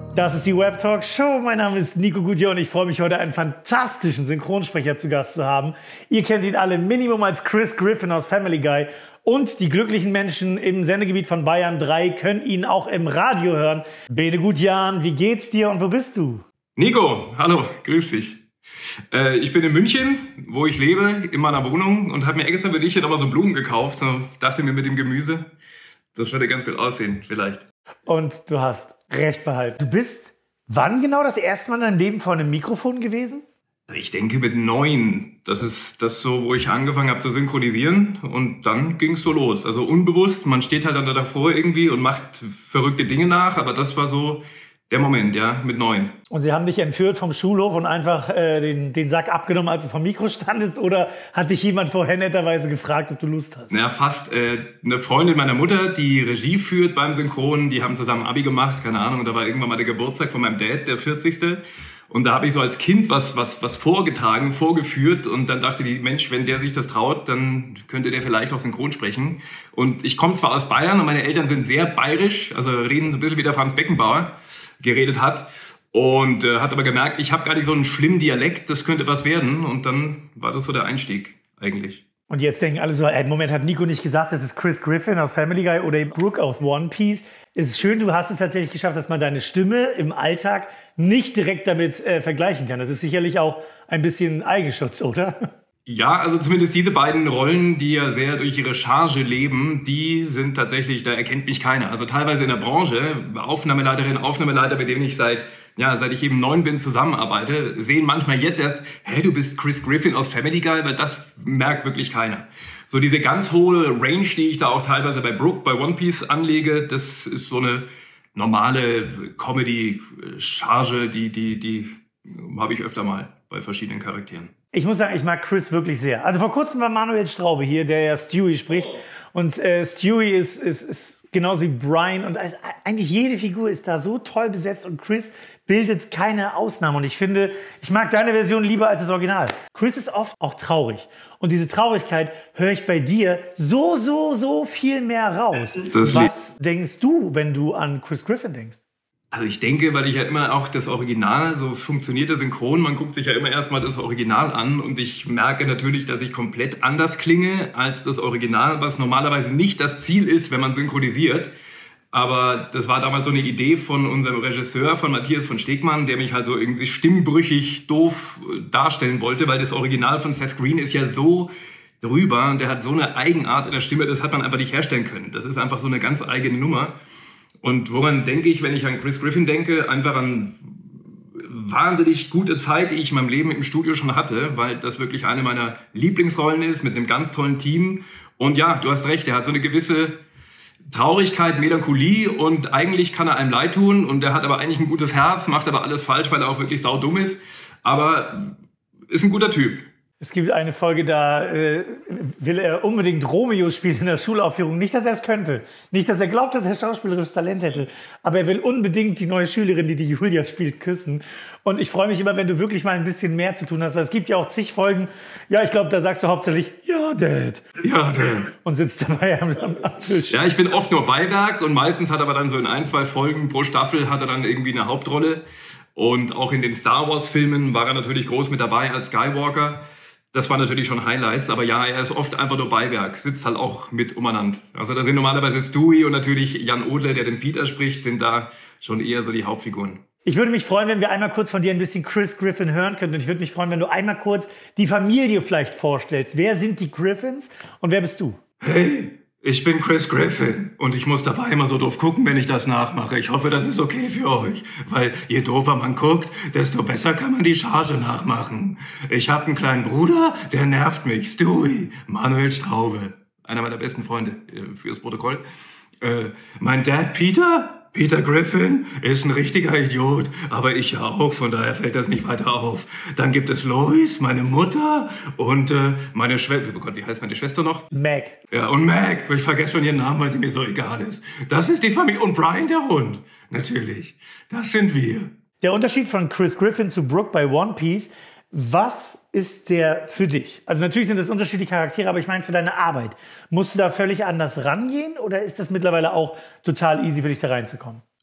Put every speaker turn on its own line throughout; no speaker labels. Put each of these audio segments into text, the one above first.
Das ist die Web Talk Show. Mein Name ist Nico Gudier und ich freue mich heute einen fantastischen Synchronsprecher zu Gast zu haben. Ihr kennt ihn alle Minimum als Chris Griffin aus Family Guy. Und die glücklichen Menschen im Sendegebiet von Bayern 3 können ihn auch im Radio hören. Bene Gutjan, wie geht's dir und wo bist du?
Nico, hallo, grüß dich. Ich bin in München, wo ich lebe, in meiner Wohnung und habe mir extra für dich hier nochmal so Blumen gekauft. So, dachte mir mit dem Gemüse, das würde ganz gut aussehen, vielleicht.
Und du hast recht behalten. Du bist wann genau das erste Mal in deinem Leben vor einem Mikrofon gewesen?
Ich denke mit 9. Das ist das so, wo ich angefangen habe zu synchronisieren und dann ging es so los. Also unbewusst, man steht halt dann davor irgendwie und macht verrückte Dinge nach, aber das war so der Moment, ja, mit 9.
Und sie haben dich entführt vom Schulhof und einfach den Sack abgenommen, als du vom Mikro standest? Oder hat dich jemand vorher netterweise gefragt, ob du Lust hast?
Ja, fast. Eine Freundin meiner Mutter, die Regie führt beim Synchron, die haben zusammen Abi gemacht, keine Ahnung. Und da war irgendwann mal der Geburtstag von meinem Dad, der 40. Und da habe ich so als Kind was vorgetragen, vorgeführt. Und dann dachte die, Mensch, wenn der sich das traut, dann könnte der vielleicht auch synchron sprechen. Und ich komme zwar aus Bayern und meine Eltern sind sehr bayerisch, also reden ein bisschen wie der Franz Beckenbauer geredet hat. Und hat aber gemerkt, ich habe gar nicht so einen schlimmen Dialekt, das könnte was werden. Und dann war das so der Einstieg eigentlich.
Und jetzt denken alle so, Moment, hat Nico nicht gesagt, das ist Chris Griffin aus Family Guy oder Brooke aus One Piece. Es ist schön, du hast es tatsächlich geschafft, dass man deine Stimme im Alltag nicht direkt damit vergleichen kann. Das ist sicherlich auch ein bisschen Eigenschutz, oder?
Ja, also zumindest diese beiden Rollen, die ja sehr durch ihre Charge leben, die sind tatsächlich, da erkennt mich keiner. Also teilweise in der Branche, Aufnahmeleiterin, Aufnahmeleiter, mit denen ich seit ich eben 9 bin, zusammenarbeite, sehen manchmal jetzt erst, hey, du bist Chris Griffin aus Family Guy, weil das merkt wirklich keiner. So diese ganz hohe Range, die ich da auch teilweise bei Brooke, bei One Piece anlege, das ist so eine normale Comedy-Charge, die habe ich öfter mal bei verschiedenen Charakteren.
Ich muss sagen, ich mag Chris wirklich sehr. Also vor kurzem war Manuel Straube hier, der ja Stewie spricht. Und Stewie ist genauso wie Brian. Und eigentlich jede Figur ist da so toll besetzt. Und Chris bildet keine Ausnahme. Und ich finde, ich mag deine Version lieber als das Original. Chris ist oft auch traurig. Und diese Traurigkeit höre ich bei dir so viel mehr raus. Was denkst du, wenn du an Chris Griffin denkst?
Also ich denke, weil ich ja immer auch das Original, so funktioniert das Synchron, man guckt sich ja immer erstmal das Original an und ich merke natürlich, dass ich komplett anders klinge als das Original, was normalerweise nicht das Ziel ist, wenn man synchronisiert. Aber das war damals so eine Idee von unserem Regisseur, von Matthias von Stegmann, der mich halt so irgendwie stimmbrüchig doof darstellen wollte, weil das Original von Seth Green ist ja so drüber und der hat so eine Eigenart in der Stimme, das hat man einfach nicht herstellen können. Das ist einfach so eine ganz eigene Nummer. Und woran denke ich, wenn ich an Chris Griffin denke? Einfach an wahnsinnig gute Zeit, die ich in meinem Leben im Studio schon hatte, weil das wirklich eine meiner Lieblingsrollen ist, mit einem ganz tollen Team. Und ja, du hast recht, er hat so eine gewisse Traurigkeit, Melancholie und eigentlich kann er einem leid tun und er hat aber eigentlich ein gutes Herz, macht aber alles falsch, weil er auch wirklich saudumm ist, aber ist ein guter Typ.
Es gibt eine Folge, da will er unbedingt Romeo spielen in der Schulaufführung. Nicht, dass er es könnte. Nicht, dass er glaubt, dass er schauspielerisches Talent hätte. Aber er will unbedingt die neue Schülerin, die Julia spielt, küssen. Und ich freue mich immer, wenn du wirklich mal ein bisschen mehr zu tun hast. Weil es gibt ja auch zig Folgen. Ja, ich glaube, da sagst du hauptsächlich, ja, Dad.
Ja, Dad.
Und sitzt dabei am Tisch.
Ja, ich bin oft nur Beiwerk. Und meistens hat er aber dann so in 1, 2 Folgen pro Staffel hat er dann irgendwie eine Hauptrolle. Und auch in den Star Wars Filmen war er natürlich groß mit dabei als Skywalker. Das waren natürlich schon Highlights, aber ja, er ist oft einfach nur Beiwerk, sitzt halt auch mit umeinander. Also da sind normalerweise Stewie und natürlich Jan Odle, der den Peter spricht, sind da schon eher so die Hauptfiguren.
Ich würde mich freuen, wenn wir einmal kurz von dir ein bisschen Chris Griffin hören könnten. Und ich würde mich freuen, wenn du einmal kurz die Familie vielleicht vorstellst. Wer sind die Griffins und wer bist du?
Hey, ich bin Chris Griffin und ich muss dabei immer so doof gucken, wenn ich das nachmache. Ich hoffe, das ist okay für euch, weil je doofer man guckt, desto besser kann man die Charge nachmachen. Ich habe einen kleinen Bruder, der nervt mich, Stewie, Manuel Straube, einer meiner besten Freunde fürs Protokoll. Mein Dad Peter Griffin ist ein richtiger Idiot, aber ich auch, von daher fällt das nicht weiter auf. Dann gibt es Lois, meine Mutter und meine Schwester. Oh Gott, wie heißt meine Schwester noch?
Meg.
Ja, und Meg. Ich vergesse schon ihren Namen, weil sie mir so egal ist. Das ist die Familie. Und Brian, der Hund. Natürlich. Das sind wir.
Der Unterschied von Chris Griffin zu Brooke bei One Piece, was ist der für dich? Also natürlich sind das unterschiedliche Charaktere, aber ich meine für deine Arbeit. Musst du da völlig anders rangehen oder ist das mittlerweile auch total easy für dich da reinzukommen?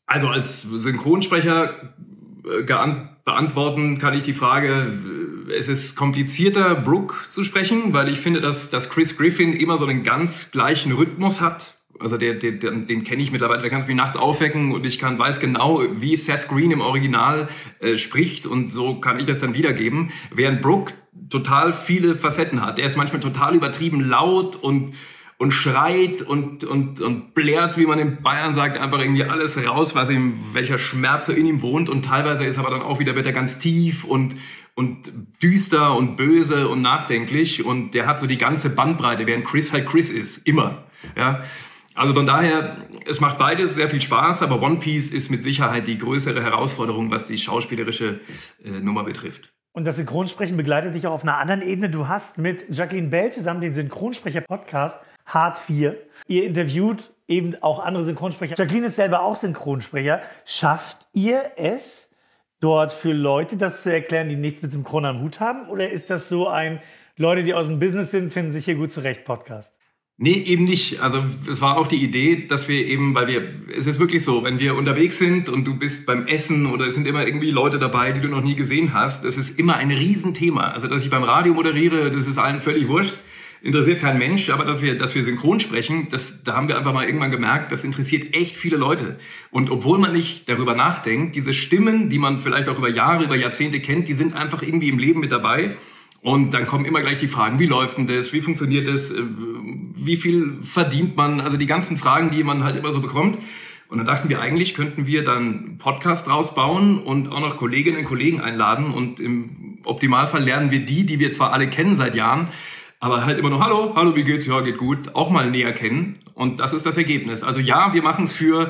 Also als Synchronsprecher beantworten kann ich die Frage, es ist komplizierter, Brooke zu sprechen, weil ich finde, dass Chris Griffin immer so einen ganz gleichen Rhythmus hat. Also den kenne ich mittlerweile, der kann mich nachts aufwecken und ich weiß genau, wie Seth Green im Original spricht und so kann ich das dann wiedergeben. Während Brooke total viele Facetten hat. Er ist manchmal total übertrieben laut und schreit und blärt, wie man in Bayern sagt, einfach irgendwie alles raus, welcher Schmerz so in ihm wohnt. Und teilweise ist aber dann auch wieder, wird er ganz tief und düster und böse und nachdenklich. Und der hat so die ganze Bandbreite, während Chris halt Chris ist. Immer. Ja. Also von daher, es macht beides sehr viel Spaß, aber One Piece ist mit Sicherheit die größere Herausforderung, was die schauspielerische Nummer betrifft.
Und das Synchronsprechen begleitet dich auch auf einer anderen Ebene. Du hast mit Jacqueline Bell zusammen den Synchronsprecher-Podcast Hard 4. Ihr interviewt eben auch andere Synchronsprecher. Jacqueline ist selber auch Synchronsprecher. Schafft ihr es, dort für Leute das zu erklären, die nichts mit Synchron am Hut haben? Oder ist das so ein, Leute, die aus dem Business sind, finden sich hier gut zurecht Podcast?
Nee, eben nicht. Also es war auch die Idee, dass wir eben, es ist wirklich so, wenn wir unterwegs sind und du bist beim Essen oder es sind immer irgendwie Leute dabei, die du noch nie gesehen hast, es ist immer ein Riesenthema. Also dass ich beim Radio moderiere, das ist allen völlig wurscht, interessiert kein Mensch, aber dass wir synchron sprechen, da haben wir einfach mal irgendwann gemerkt, das interessiert echt viele Leute. Und obwohl man nicht darüber nachdenkt, diese Stimmen, die man vielleicht auch über Jahre, über Jahrzehnte kennt, die sind einfach irgendwie im Leben mit dabei. Und dann kommen immer gleich die Fragen, wie läuft denn das, wie funktioniert das, wie viel verdient man, also die ganzen Fragen, die man halt immer so bekommt. Und dann dachten wir, eigentlich könnten wir dann einen Podcast draus bauen und auch noch Kolleginnen und Kollegen einladen. Und im Optimalfall lernen wir die wir zwar alle kennen seit Jahren, aber halt immer nur, hallo, wie geht's? Ja, geht gut, auch mal näher kennen. Und das ist das Ergebnis. Also ja, wir machen es für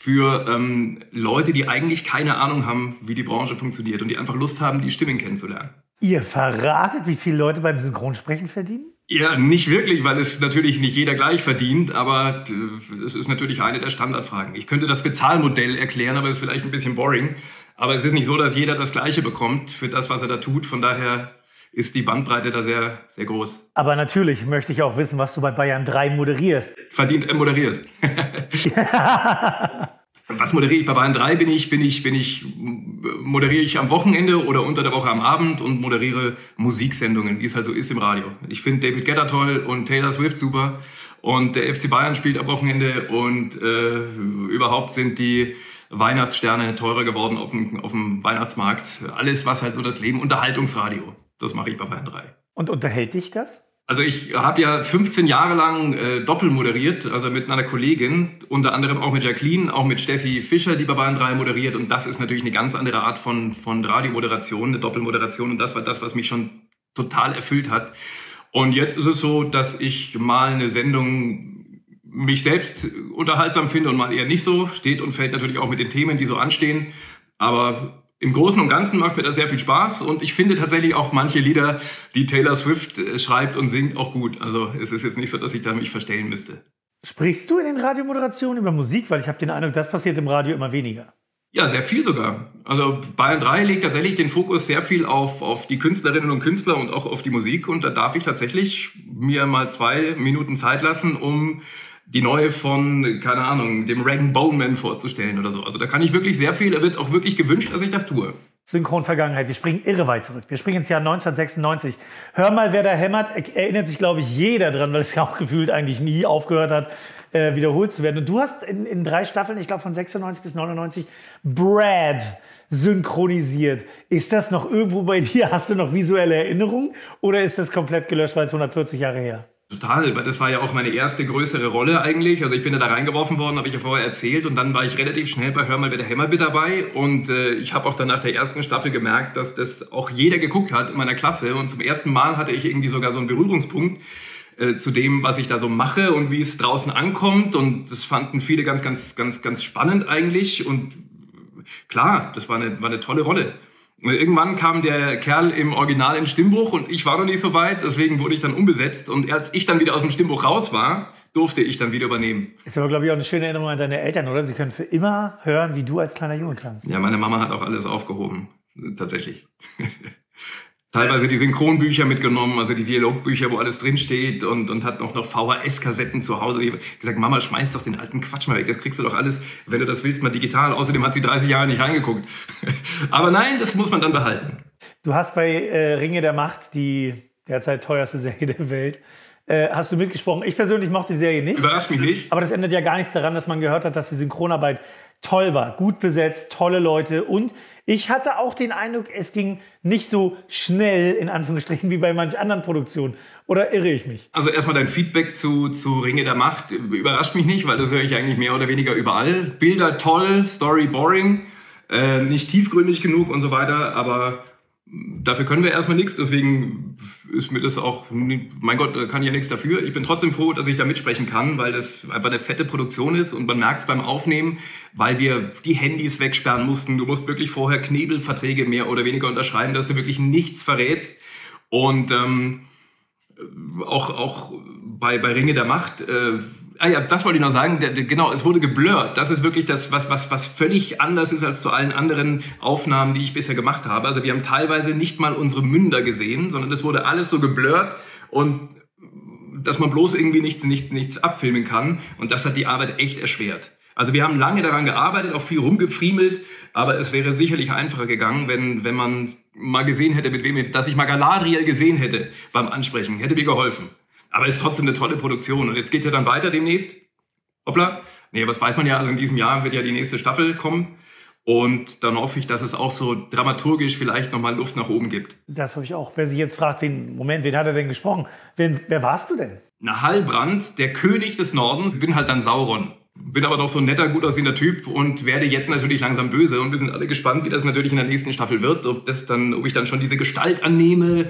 Leute, die eigentlich keine Ahnung haben, wie die Branche funktioniert und die einfach Lust haben, die Stimmen kennenzulernen.
Ihr verratet, wie viele Leute beim Synchronsprechen verdienen?
Ja, nicht wirklich, weil es natürlich nicht jeder gleich verdient, aber es ist natürlich eine der Standardfragen. Ich könnte das Bezahlmodell erklären, aber es ist vielleicht ein bisschen boring. Aber es ist nicht so, dass jeder das Gleiche bekommt für das, was er da tut. Von daher ist die Bandbreite da sehr, sehr groß.
Aber natürlich möchte ich auch wissen, was du bei Bayern 3 moderierst.
Moderierst. Was moderiere ich bei Bayern 3? Moderiere ich am Wochenende oder unter der Woche am Abend und moderiere Musiksendungen, wie es halt so ist im Radio. Ich finde David Guetta toll und Taylor Swift super und der FC Bayern spielt am Wochenende und überhaupt sind die Weihnachtssterne teurer geworden auf dem Weihnachtsmarkt. Alles, was halt so das Leben, Unterhaltungsradio, das mache ich bei Bayern 3.
Und unterhält dich das?
Also ich habe ja 15 Jahre lang Doppel moderiert, also mit einer Kollegin, unter anderem auch mit Jacqueline, auch mit Steffi Fischer, die bei Bayern 3 moderiert. Und das ist natürlich eine ganz andere Art von Radiomoderation, eine Doppelmoderation. Und das war das, was mich schon total erfüllt hat. Und jetzt ist es so, dass ich mal eine Sendung mich selbst unterhaltsam finde und mal eher nicht so. Steht und fällt natürlich auch mit den Themen, die so anstehen. Aber im Großen und Ganzen macht mir das sehr viel Spaß und ich finde tatsächlich auch manche Lieder, die Taylor Swift schreibt und singt, auch gut. Also es ist jetzt nicht so, dass ich da mich verstellen müsste.
Sprichst du in den Radiomoderationen über Musik? Weil ich habe den Eindruck, das passiert im Radio immer weniger.
Ja, sehr viel sogar. Also Bayern 3 legt tatsächlich den Fokus sehr viel auf die Künstlerinnen und Künstler und auch auf die Musik. Und da darf ich tatsächlich mir mal 2 Minuten Zeit lassen, um die neue von, keine Ahnung, dem Regan Bowman vorzustellen oder so. Also da kann ich wirklich sehr viel, da wird auch wirklich gewünscht, dass ich das tue.
Synchron-Vergangenheit, wir springen irre weit zurück. Wir springen ins Jahr 1996. Hör mal, wer da hämmert, erinnert sich, glaube ich, jeder dran, weil es ja auch gefühlt eigentlich nie aufgehört hat, wiederholt zu werden. Und du hast in 3 Staffeln, ich glaube von 96 bis 99, Brad synchronisiert. Ist das noch irgendwo bei dir? Hast du noch visuelle Erinnerungen? Oder ist das komplett gelöscht, weil es 140 Jahre her?
Total, weil das war ja auch meine erste größere Rolle eigentlich. Also ich bin da reingeworfen worden, habe ich ja vorher erzählt. Und dann war ich relativ schnell bei Hör mal, wer da hämmert mit dabei. Und ich habe auch dann nach der ersten Staffel gemerkt, dass das auch jeder geguckt hat in meiner Klasse. Und zum ersten Mal hatte ich irgendwie sogar so einen Berührungspunkt zu dem, was ich da so mache und wie es draußen ankommt. Und das fanden viele ganz, ganz, ganz, ganz spannend eigentlich. Und klar, das war eine tolle Rolle. Irgendwann kam der Kerl im Original in Stimmbruch und ich war noch nicht so weit, deswegen wurde ich dann umbesetzt. Und als ich dann wieder aus dem Stimmbruch raus war, durfte ich dann wieder übernehmen.
Ist aber, glaube ich, auch eine schöne Erinnerung an deine Eltern, oder? Sie können für immer hören, wie du als kleiner Junge klangst.
Ja, meine Mama hat auch alles aufgehoben, tatsächlich. teilweise die Synchronbücher mitgenommen, also die Dialogbücher, wo alles drinsteht und hat noch VHS-Kassetten zu Hause. Ich habe gesagt, Mama, schmeiß doch den alten Quatsch mal weg, das kriegst du doch alles, wenn du das willst, mal digital. Außerdem hat sie 30 Jahre nicht reingeguckt. Aber nein, das muss man dann behalten.
Du hast bei Ringe der Macht, die derzeit teuerste Serie der Welt, hast du mitgesprochen. Ich persönlich mochte die Serie nicht.
Überrascht mich nicht.
Aber das ändert ja gar nichts daran, dass man gehört hat, dass die Synchronarbeit toll war, gut besetzt, tolle Leute. Und ich hatte auch den Eindruck, es ging nicht so schnell, in Anführungsstrichen, wie bei manch anderen Produktionen. Oder irre ich mich?
Also erstmal dein Feedback zu Ringe der Macht überrascht mich nicht, weil das höre ich eigentlich mehr oder weniger überall. Bilder toll, Story boring, nicht tiefgründig genug und so weiter, aber dafür können wir erstmal nichts, deswegen ist mir das auch, mein Gott, kann ich ja nichts dafür. Ich bin trotzdem froh, dass ich da mitsprechen kann, weil das einfach eine fette Produktion ist und man merkt es beim Aufnehmen, weil wir die Handys wegsperren mussten. Du musst wirklich vorher Knebelverträge mehr oder weniger unterschreiben, dass du wirklich nichts verrätst. Und auch bei Ringe der Macht, ja, das wollte ich noch sagen, genau, es wurde geblurrt. Das ist wirklich das, was völlig anders ist als zu allen anderen Aufnahmen, die ich bisher gemacht habe. Also wir haben teilweise nicht mal unsere Münder gesehen, sondern es wurde alles so geblurrt und dass man bloß irgendwie nichts abfilmen kann. Und das hat die Arbeit echt erschwert. Also wir haben lange daran gearbeitet, auch viel rumgefriemelt, aber es wäre sicherlich einfacher gegangen, wenn man mal gesehen hätte, dass ich mal Galadriel gesehen hätte beim Ansprechen. Hätte mir geholfen. Aber es ist trotzdem eine tolle Produktion. Und jetzt geht ja dann weiter demnächst. Hoppla. Nee, aber das weiß man ja. Also in diesem Jahr wird ja die nächste Staffel kommen. Und dann hoffe ich, dass es auch so dramaturgisch vielleicht nochmal Luft nach oben gibt.
Das hoffe ich auch. Wer sich jetzt fragt, wen hat er denn gesprochen? Wer warst du denn?
Na, Halbrand, der König des Nordens. Ich bin halt dann Sauron. Bin aber doch so ein netter, gut aussehender Typ und werde jetzt natürlich langsam böse. Und wir sind alle gespannt, wie das natürlich in der nächsten Staffel wird. Ob ich dann schon diese Gestalt annehme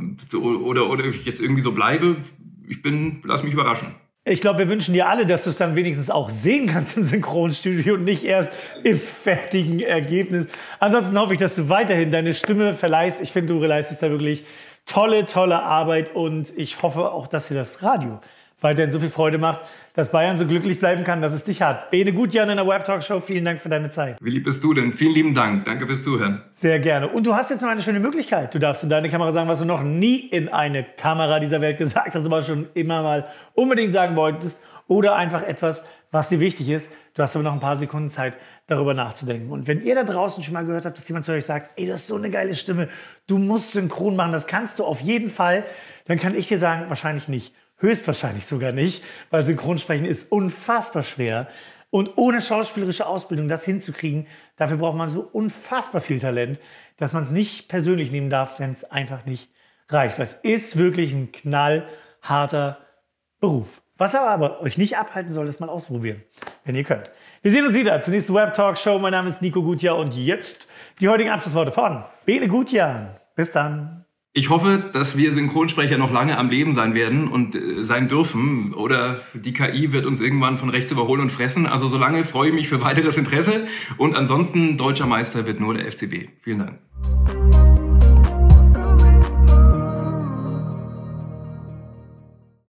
oder ich jetzt irgendwie so bleibe. Lass mich überraschen.
Ich glaube, wir wünschen dir alle, dass du es dann wenigstens auch sehen kannst im Synchronstudio und nicht erst im fertigen Ergebnis. Ansonsten hoffe ich, dass du weiterhin deine Stimme verleihst. Ich finde, du leistest da wirklich tolle Arbeit und ich hoffe auch, dass dir das Radio weiterhin so viel Freude macht, dass Bayern so glücklich bleiben kann, dass es dich hat. Bene Gutjan in der Web Talk Show, vielen Dank für deine Zeit.
Wie lieb bist du denn? Vielen lieben Dank. Danke fürs Zuhören.
Sehr gerne. Und du hast jetzt noch eine schöne Möglichkeit. Du darfst in deine Kamera sagen, was du noch nie in eine Kamera dieser Welt gesagt hast, aber schon immer mal unbedingt sagen wolltest. Oder einfach etwas, was dir wichtig ist. Du hast aber noch ein paar Sekunden Zeit, darüber nachzudenken. Und wenn ihr da draußen schon mal gehört habt, dass jemand zu euch sagt, ey, du hast so eine geile Stimme, du musst synchron machen, das kannst du auf jeden Fall, dann kann ich dir sagen, wahrscheinlich nicht. Höchstwahrscheinlich sogar nicht, weil Synchronsprechen ist unfassbar schwer. Und ohne schauspielerische Ausbildung das hinzukriegen, dafür braucht man so unfassbar viel Talent, dass man es nicht persönlich nehmen darf, wenn es einfach nicht reicht. Das ist wirklich ein knallharter Beruf. Was aber euch nicht abhalten soll, das mal ausprobieren, wenn ihr könnt. Wir sehen uns wieder zur nächsten Web Talk Show. Mein Name ist Nico Gutjahr und jetzt die heutigen Abschlussworte von Bene Gutjahr. Bis dann.
Ich hoffe, dass wir Synchronsprecher noch lange am Leben sein werden und sein dürfen. Oder die KI wird uns irgendwann von rechts überholen und fressen. Also solange freue ich mich für weiteres Interesse. Und ansonsten, deutscher Meister wird nur der FCB. Vielen Dank.